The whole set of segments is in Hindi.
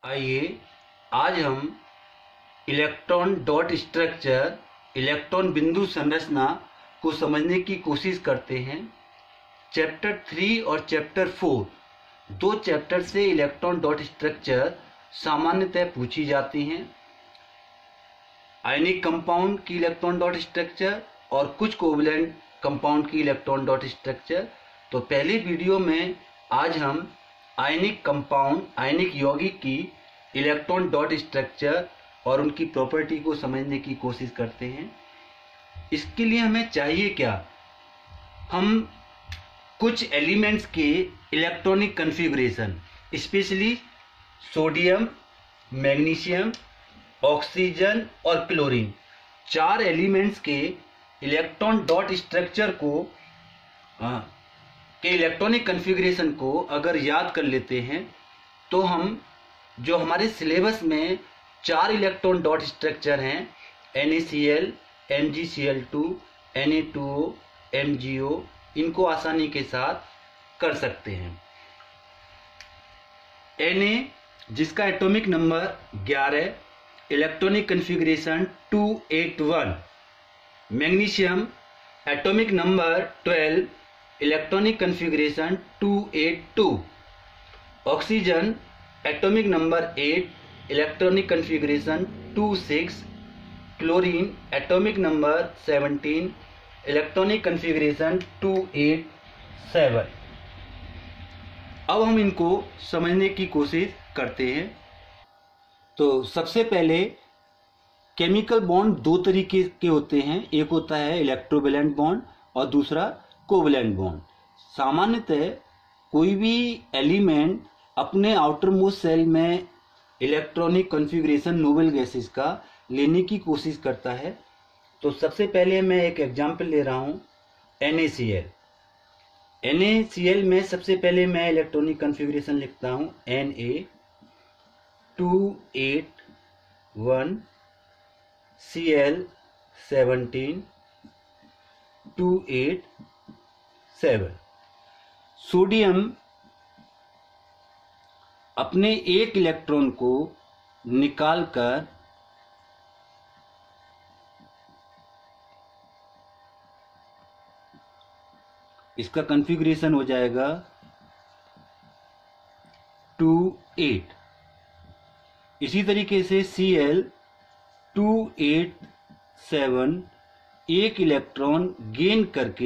आइए आज हम इलेक्ट्रॉन डॉट स्ट्रक्चर, इलेक्ट्रॉन बिंदु संरचना को समझने की कोशिश करते हैं। चैप्टर 3 और चैप्टर 4 दो चैप्टर से इलेक्ट्रॉन डॉट स्ट्रक्चर सामान्यतः पूछी जाती हैं। आयनिक कंपाउंड की इलेक्ट्रॉन डॉट स्ट्रक्चर और कुछ कोवलेंट कंपाउंड की इलेक्ट्रॉन डॉट स्ट्रक्चर। तो पहले वीडियो में आज हम आयनिक कंपाउंड, आयनिक यौगिक की इलेक्ट्रॉन डॉट स्ट्रक्चर और उनकी प्रॉपर्टी को समझने की कोशिश करते हैं। इसके लिए हमें चाहिए क्या? हम कुछ एलिमेंट्स के electronic configuration, specially sodium, magnesium, oxygen और क्लोरीन, चार एलिमेंट्स के इलेक्ट्रॉन डॉट स्ट्रक्चर को के इलेक्ट्रॉनिक कॉन्फ़िगरेशन को अगर याद कर लेते हैं तो हम जो हमारे सिलेबस में चार इलेक्ट्रॉन डॉट स्ट्रक्चर हैं NaCl, MgCl2, Na2O, MgO, इनको आसानी के साथ कर सकते हैं। Na जिसका atomic number 11, electronic configuration 281, magnesium atomic number 12, electronic configuration 282, oxygen atomic number 8, electronic configuration 26, chlorine atomic number 17, electronic configuration 287। अब हम इनको समझने की कोशिश करते हैं। तो सबसे पहले केमिकल बॉन्ड दो तरीके के होते हैं, एक होता है इलेक्ट्रोवैलेंट बॉन्ड और दूसरा कोवैलेंट बॉन्ड। सामान्यतः कोई भी एलिमेंट अपने आउटर मोस्ट सेल में इलेक्ट्रॉनिक कॉन्फ़िगरेशन नोबल गैसेस का लेने की कोशिश करता है। तो सबसे पहले मैं एक एग्जांपल ले रहा हूँ NaCl। NaCl में सबसे पहले मैं इलेक्ट्रॉनिक कॉन्फ़िगरेशन लिखता हूँ Na281 Cl17 287। सोडियम अपने एक इलेक्ट्रॉन को निकालकर इसका कॉन्फ़िगरेशन हो जाएगा 28। इसी तरीके से Cl287 एक इलेक्ट्रॉन गेन करके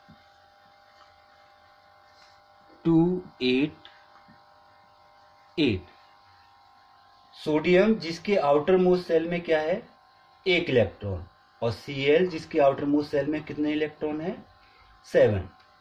288। सोडियम जिसके आउटर मोस्ट सेल में क्या है, एक इलेक्ट्रॉन, और Cl जिसके आउटर मोस्ट सेल में कितने इलेक्ट्रॉन है, 7।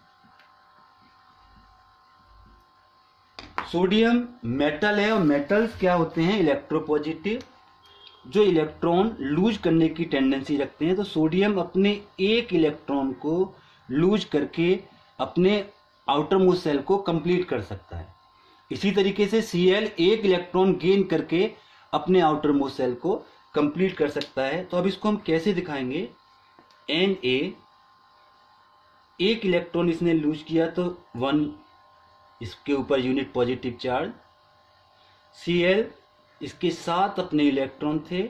सोडियम मेटल है और मेटल्स क्या होते हैं, इलेक्ट्रोपॉजिटिव, जो इलेक्ट्रॉन लूज करने की टेंडेंसी रखते हैं। तो सोडियम अपने एक इलेक्ट्रॉन को लूज करके अपने आउटर मोस्ट सेल को कंप्लीट कर सकता है। इसी तरीके से Cl एक इलेक्ट्रॉन गेन करके अपने आउटर मोस्ट सेल को कंप्लीट कर सकता है। तो अब इसको हम कैसे दिखाएंगे? Na एक इलेक्ट्रॉन इसने लूज किया तो 1 इसके ऊपर यूनिट पॉजिटिव चार्ज। Cl इसके 7 अपने इलेक्ट्रॉन थे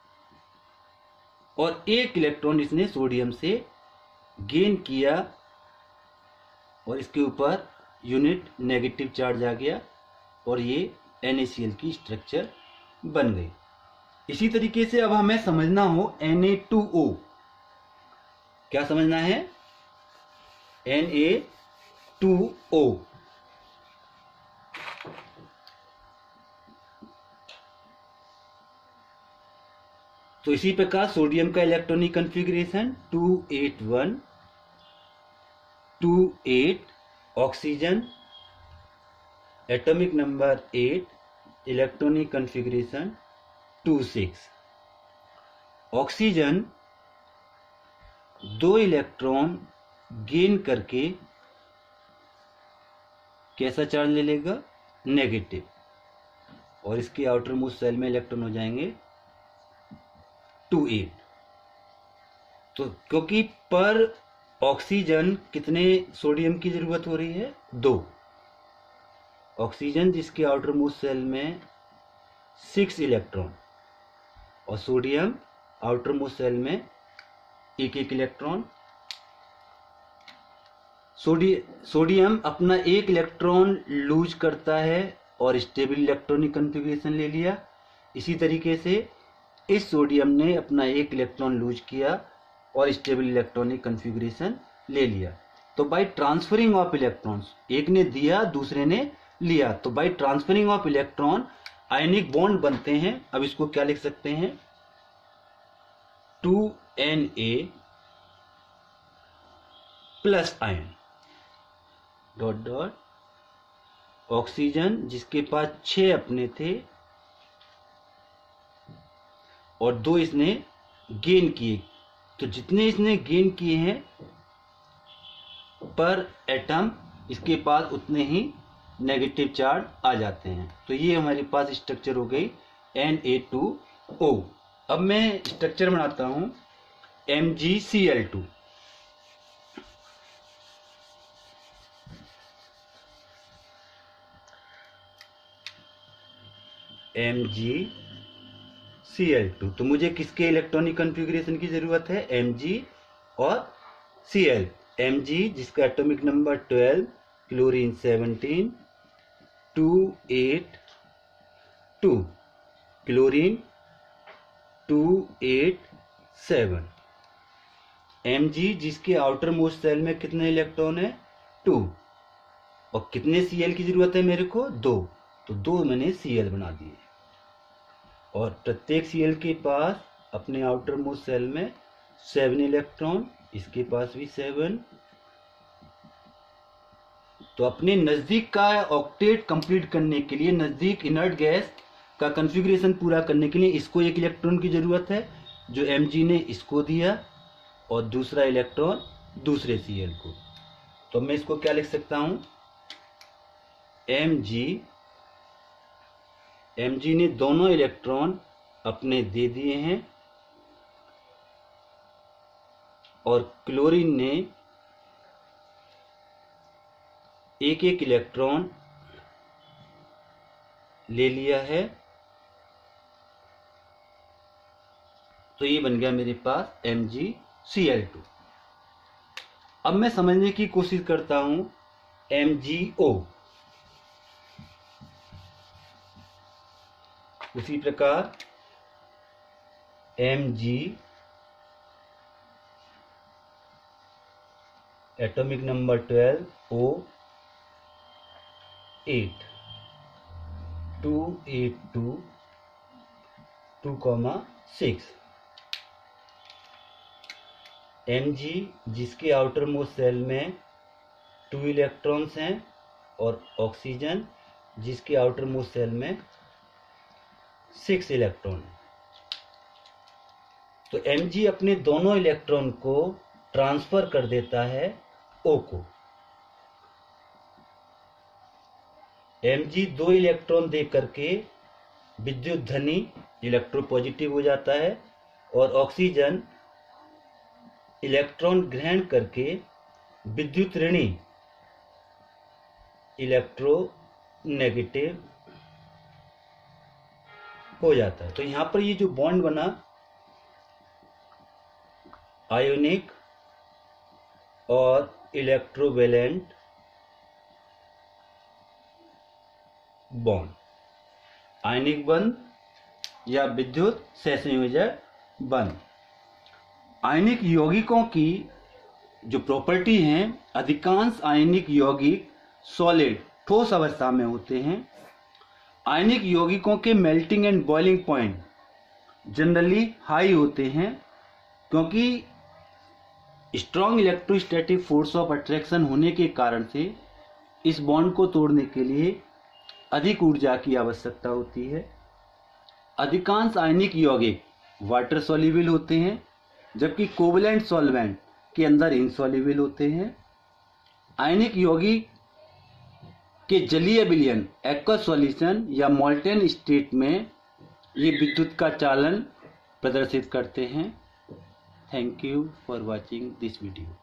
और एक इलेक्ट्रॉन इसने सोडियम से गेन किया और इसके ऊपर यूनिट नेगेटिव चार्ज आ गया और ये NaCl की स्ट्रक्चर बन गई। इसी तरीके से अब हमें समझना हो Na2O। क्या समझना है? Na2O। तो इसी प्रकार सोडियम का electronic configuration 281 28, oxygen atomic number 8, electronic configuration 26। Oxygen 2 electron gain करके कैसा चार्ज ले लेगा, नेगेटिव, और इसके आउटर मोस्ट सेल में इलेक्ट्रॉन हो जाएंगे 28। तो क्योंकि पर ऑक्सीजन कितने सोडियम की जरूरत हो रही है, 2। ऑक्सीजन जिसके आउटर मोस्ट सेल में 6 इलेक्ट्रॉन और सोडियम आउटर मोस्ट शेल में 1 इलेक्ट्रॉन। सोडियम अपना 1 इलेक्ट्रॉन लूज करता है और स्टेबल इलेक्ट्रॉनिक कॉन्फ़िगरेशन ले लिया। इसी तरीके से इस सोडियम ने अपना 1 इलेक्ट्रॉन लूज किया और स्टेबल इलेक्ट्रॉनिक कॉन्फ़िगरेशन ले लिया। तो बाय ट्रांसफरिंग ऑफ इलेक्ट्रॉन्स, एक ने दिया दूसरे ने लिया, तो by transferring of electron ionic bond बनते हैं। अब इसको क्या लिख सकते हैं, 2Na plus ion dot dot oxygen जिसके पास 6 अपने थे और 2 इसने गेन किए, तो जितने इसने गेन किए हैं पर एटम इसके पास उतने ही नेगेटिव चार्ज आ जाते हैं। तो ये हमारे पास स्ट्रक्चर हो गई Na2O। अब मैं स्ट्रक्चर बनाता हूं MgCl2। MgCl2, तो मुझे किसके इलेक्ट्रॉनिक कॉन्फ़िगरेशन की जरूरत है, Mg और Cl। Mg जिसका atomic number 12, chlorine 17, 282, chlorine 287। Mg जिसके आउटर मोस्ट शेल में कितने इलेक्ट्रॉन है, 2, और कितने Cl की जरूरत है मेरे को, 2, तो 2 मैंने Cl बना दिए। और प्रत्येक Cl के पास अपने आउटर मोस्ट शेल में 7 इलेक्ट्रॉन, इसके पास भी 7। तो अपने नजदीक का ऑक्टेट कंप्लीट करने के लिए, नजदीक इनर्ट गैस का कॉन्फ़िगरेशन पूरा करने के लिए इसको 1 इलेक्ट्रॉन की जरूरत है जो Mg ने इसको दिया, और दूसरा इलेक्ट्रॉन दूसरे Cl को। तो मैं इसको क्या लिख सकता हूं, Mg ने दोनों इलेक्ट्रॉन अपने दे दिए हैं और क्लोरीन ने 1 इलेक्ट्रॉन ले लिया है। तो ये बन गया मेरे पास MgCl2। अब मैं समझने की कोशिश करता हूं MgO। उसी प्रकार Mg atomic number 12, O8, 282, 2,6। Mg जिसके आउटर मोस्ट शेल में 2 इलेक्ट्रॉन्स हैं और ऑक्सीजन जिसके आउटर मोस्ट शेल में 6 इलेक्ट्रॉन। तो Mg अपने दोनों इलेक्ट्रॉन को ट्रांसफर कर देता है O को। Mg 2 इलेक्ट्रॉन दे करके विद्युत धनी इलेक्ट्रोपॉजिटिव हो जाता है और ऑक्सीजन इलेक्ट्रॉन ग्रहण करके विद्युत ऋणी इलेक्ट्रोनेगेटिव हो जाता है। तो यहां पर ये जो बॉन्ड बना आयोनिक और इलेक्ट्रोवैलेंट बॉन्ड, आयनिक बंध या विद्युत सहसंयोजक बंध। आयनिक यौगिकों की जो प्रॉपर्टी हैं, अधिकांश आयनिक यौगिक सॉलिड ठोस अवस्था में होते हैं। आयनिक यौगिकों के melting and boiling point generally high होते हैं क्योंकि strong electrostatic force of attraction होने के कारण से इस बॉन्ड को तोड़ने के लिए अधिक ऊर्जा की आवश्यकता होती है। अधिकांश आयनिक यौगिक वाटर सॉल्युबल होते हैं जबकि कोवलेंट सॉल्वेंट के अंदर इनसॉल्युबल होते हैं। आयनिक यौगिक के जलीय विलयन एक्वस सॉल्यूशन या मोल्टेन स्टेट में ये विद्युत का चालन प्रदर्शित करते हैं। Thank you for watching this video.